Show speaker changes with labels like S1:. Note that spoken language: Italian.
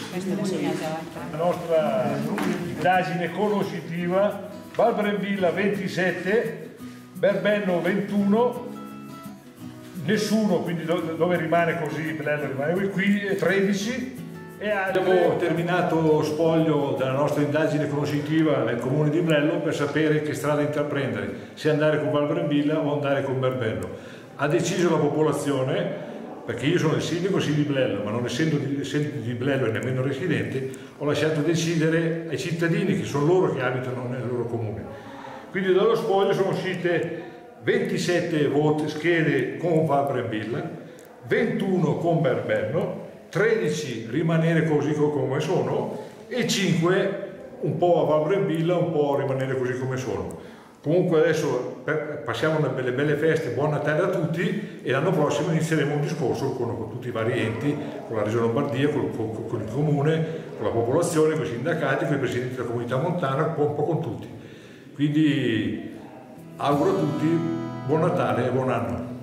S1: La nostra indagine conoscitiva: Val Brembilla 27, Berbenno 21, nessuno, quindi dove rimane così, Blello rimane qui, 13 e abbiamo terminato spoglio della nostra indagine conoscitiva nel comune di Blello per sapere che strada intraprendere, se andare con Val Brembilla o andare con Berbenno. Ha deciso la popolazione, perché io sono il sindaco di Blello, ma non essendo di Blello e nemmeno residente, ho lasciato decidere ai cittadini, che sono loro che abitano nel loro comune. Quindi dallo spoglio sono uscite 27 schede con Val Brembilla, 21 con Berbenno, 13 rimanere così come sono e 5 un po' a Val Brembilla, un po' rimanere così come sono. Comunque adesso passiamo le belle feste, buon Natale a tutti, e l'anno prossimo inizieremo un discorso con tutti i vari enti, con la Regione Lombardia, con il comune, con la popolazione, con i sindacati, con i presidenti della comunità montana, un po' con tutti. Quindi auguro a tutti buon Natale e buon anno.